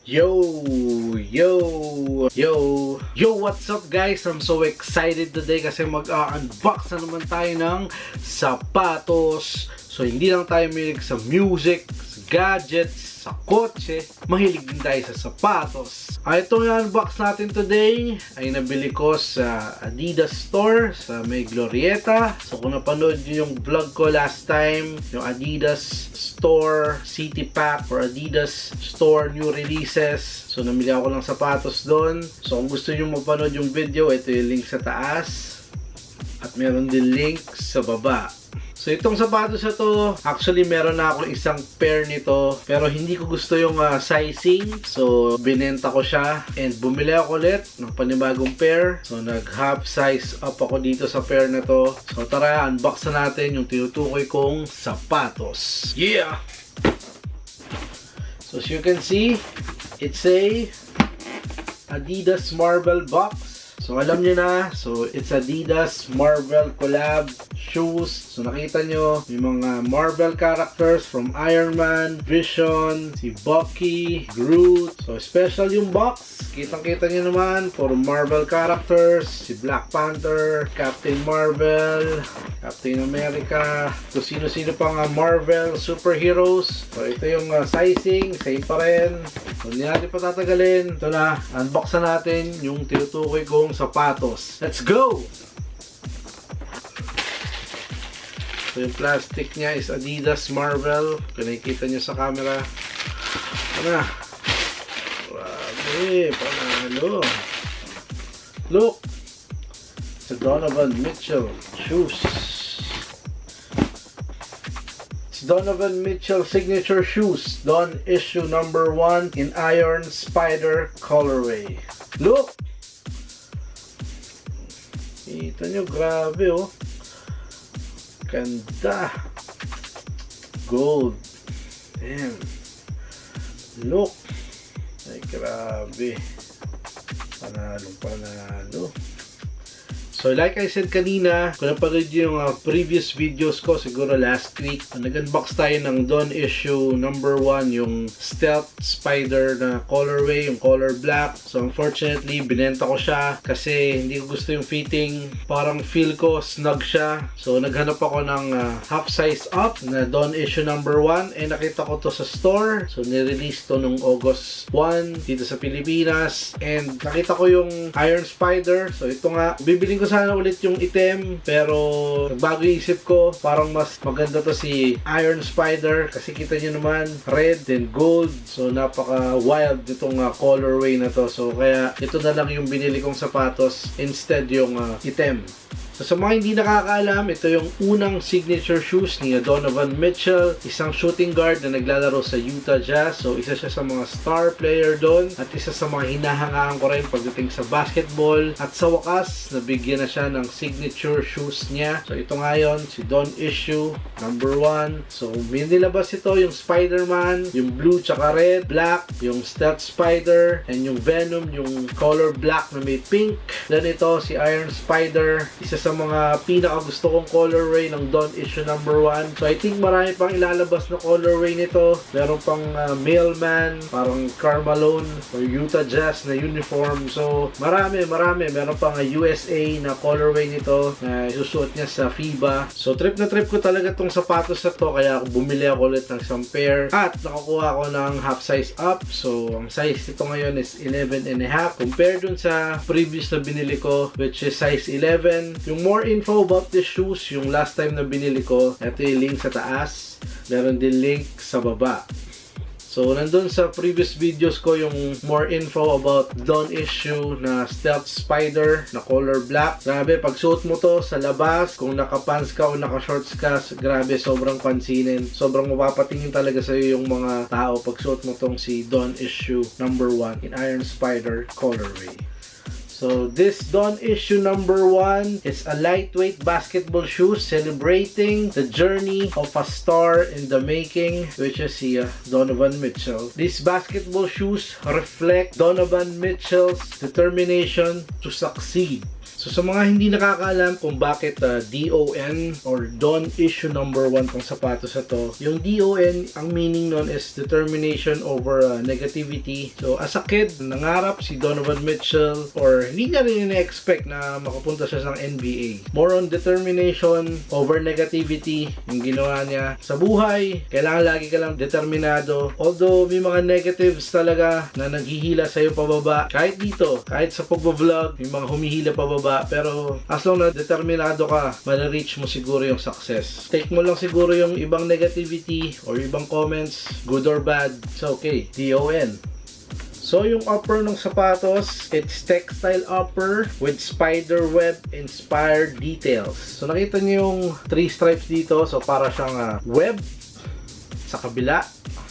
Yo, what's up guys? I'm so excited today kasi mag-unbox na naman tayo ng sapatos. So hindi lang tayo mahilig sa music, sa gadgets, sa kotse, mahilig din tayo sa sapatos. Itong i-unbox natin today ay nabili ko sa Adidas store sa may Glorieta. So kung napanood nyo yung vlog ko last time, yung Adidas store city pack or Adidas store new releases, so namili ako ng sapatos doon. So kung gusto nyo mapanood yung video, ito yung link sa taas at meron din link sa baba. So itong sapatos na to, actually meron na ako isang pair nito pero hindi ko gusto yung sizing. So binenta ko siya and bumili ako ulit ng panibagong pair. So nag half size up ako dito sa pair na to. So tara, unbox na natin yung tinutukoy kong sapatos. Yeah! So as you can see, it's a Adidas Marvel box. So alam nyo na, so it's Adidas Marvel collab shoes. So nakita nyo, may mga Marvel characters from Iron Man, Vision, si Bucky, Groot. So special yung box. Kitang-kita nyo naman, for Marvel characters, si Black Panther, Captain Marvel, Captain America, so sino-sino pang Marvel superheroes. So ito yung sizing, same pa rin. So hindi natin patatagalin. Ito na, unbox na natin yung tinutukoy kong sapatos. Let's go! So yung plastic niya is Adidas Marvel. Kung nakikita nyo sa camera. Ito na. Grabe, panalo. Look! It's a Donovan Mitchell shoes. It's Donovan Mitchell signature shoes. Don issue number 1 in Iron Spider colorway. Look! Kita nyo, grabe oh. Ganda. Gold. Damn. Look. Ay, grabe. Panalo. So like I said kanina, kung napanood yung previous videos ko, siguro last week, nag-unbox tayo ng Don issue number 1, yung Stealth Spider na colorway, yung color black. So unfortunately, binenta ko siya kasi hindi ko gusto yung fitting. Parang feel ko snug siya. So naghanap ako ng half size up na Don issue number 1 and nakita ko to sa store. So nirelease to nung August 1 dito sa Pilipinas and nakita ko yung Iron Spider. So ito nga, bibiling ko sana ulit yung item pero bago isip ko, parang mas maganda to si Iron Spider kasi kita nyo naman, red and gold. So napaka wild itong colorway na to. So kaya ito na lang yung binili kong sapatos instead yung item. So sa mga hindi nakakaalam, ito yung unang signature shoes ni Donovan Mitchell, isang shooting guard na naglalaro sa Utah Jazz. So isa siya sa mga star player doon at isa sa mga hinahangaan ko rin pagdating sa basketball. At sa wakas, nabigyan na siya ng signature shoes niya. So ito ngayon, si Don issue number 1. So may nilabas ito, yung Spider-Man, yung blue tsaka red, black, yung Stealth Spider, and yung Venom, yung color black na may pink. Then ito, si Iron Spider, isa sa mga pinaka gusto kong colorway ng Don issue number 1. So I think marami pang ilalabas na colorway nito. Meron pang Mailman, parang Karl Malone or Utah Jazz na uniform. So marami. Meron pang USA na colorway nito na isusuot niya sa FIBA. So trip na trip ko talaga tong sapatos na to kaya bumili ako ulit ng isang pair at nakakuha ako ng half size up. So ang size nito ngayon is 11.5 compared dun sa previous na binili ko which is size 11. Yung more info about the shoes, yung last time na binili ko, ito yung link sa taas. Meron din link sa baba. So, nandun sa previous videos ko yung more info about Don issue na Stealth Spider na color black. Grabe, pag suot mo to sa labas, kung naka-pants ka o naka-shorts ka, grabe, sobrang pansinin. Sobrang mapapatingin talaga sa'yo yung mga tao pag suot mo tong si Don issue number 1 in Iron Spider colorway. So this Don issue number 1 is a lightweight basketball shoe celebrating the journey of a star in the making, which is Donovan Mitchell. These basketball shoes reflect Donovan Mitchell's determination to succeed. So sa mga hindi nakakaalam kung bakit DON or Don't Issue Number 1 tong sapatos na to, yung DON, ang meaning nun is determination over negativity. So as a kid, nangarap si Donovan Mitchell, or hindi niya rin na-expect na makapunta siya sa NBA. More on determination over negativity yung ginawa niya sa buhay. Kailangan lagi ka lang determinado. Although may mga negatives talaga na naghihila sa'yo pababa. Kahit dito, kahit sa pag-vlog, may mga humihila pababa. Pero as long na determinado ka, ma-reach mo siguro yung success. Take mo lang siguro yung ibang negativity or ibang comments, good or bad, it's okay. DON. So yung upper ng sapatos, it's textile upper with spider web inspired details. So nakita niyo yung 3 stripes dito, so para siyang web sa kabila.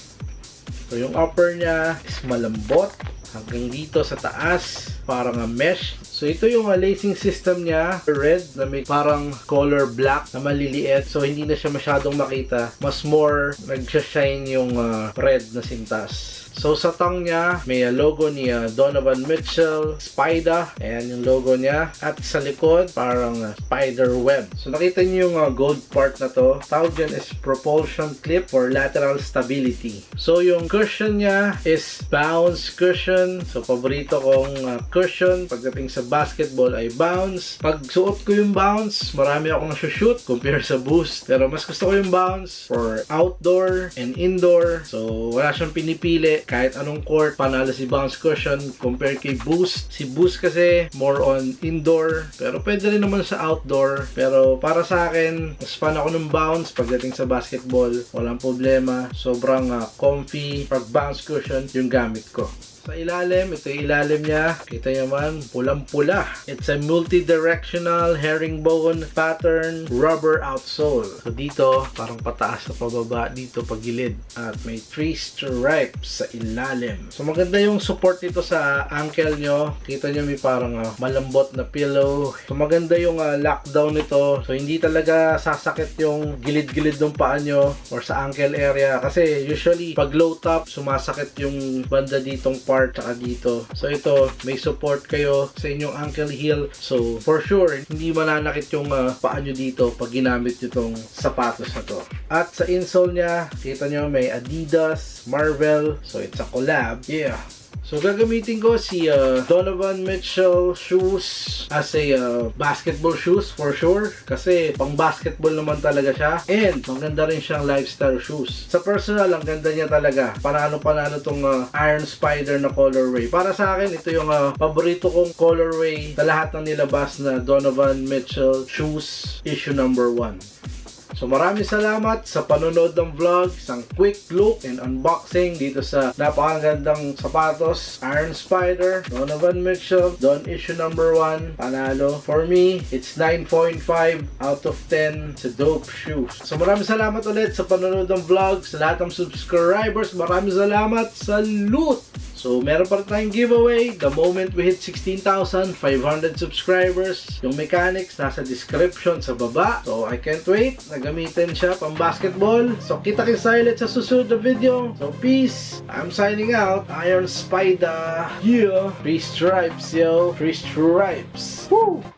So yung upper niya is malambot hanggang dito sa taas, parang mesh. So ito yung lacing system niya, red na may parang color black na maliliit, so hindi na siya masyadong makita, mas more nagsha-shine yung red na sintas. So sa tongue niya, may logo ni Donovan Mitchell, Spida, ayan yung logo niya. At sa likod, parang spider web. So nakita niyo yung gold part na to. Tawag dyan is propulsion clip for lateral stability. So yung cushion niya is bounce cushion. So paborito kong cushion pagdating sa basketball ay bounce. Pag suot ko yung bounce, marami akong shoot compare sa boost. Pero mas gusto ko yung bounce for outdoor and indoor. So wala siyang pinipili. Kahit anong court, panalo si bounce cushion compare kay boost. Si boost kasi more on indoor, pero pwede rin naman sa outdoor. Pero para sa akin, mas fan ako ng bounce pagdating sa basketball. Walang problema. Sobrang comfy. Pag bounce cushion yung gamit ko. Sa ilalim, ito yung ilalim niya. Kita nyo man, pulang-pula. It's a multi-directional herringbone pattern rubber outsole. So dito, parang pataas sa pababa. Dito, pagilid. At may 3 stripes sa ilalim. So maganda yung support dito sa ankle nyo. Kita nyo may parang malambot na pillow. So maganda yung lockdown nito. So hindi talaga sasakit yung gilid-gilid ng paa nyo or sa ankle area. Kasi usually, pag low top, sumasakit yung banda ditong part saka dito. So ito, may support kayo sa inyong ankle heel. So for sure, hindi mananakit yung paa nyo dito pag ginamit nyo tong sapatos na to. At sa insole niya, kita nyo may Adidas, Marvel. So it's a collab. Yeah. So gagamitin ko si Donovan Mitchell shoes as a basketball shoes for sure. Kasi pang basketball naman talaga siya. And maganda rin siyang lifestyle shoes. Sa personal, ang ganda niya talaga. Panalo tong Iron Spider na colorway. Para sa akin, ito yung paborito kong colorway sa lahat ng nilabas na Donovan Mitchell shoes issue number 1. So maraming salamat sa panonood ng vlog, isang quick look and unboxing dito sa napakagandang sapatos, Iron Spider, Donovan Mitchell, Don't Issue number 1, panalo. For me, it's 9.5 out of 10. It's a dope shoe. So maraming salamat ulit sa panonood ng vlog, sa lahat ng subscribers, maraming salamat, salute! So, meron pa rin tayong giveaway the moment we hit 16,500 subscribers. Yung mechanics nasa description sa baba. So, I can't wait na gamitin siya pang basketball. So, kita-kits tayo ulit sa susunod na video. So, peace! I'm signing out. Iron Spider. Yeah! 3 stripes, yo! 3 stripes! Woo!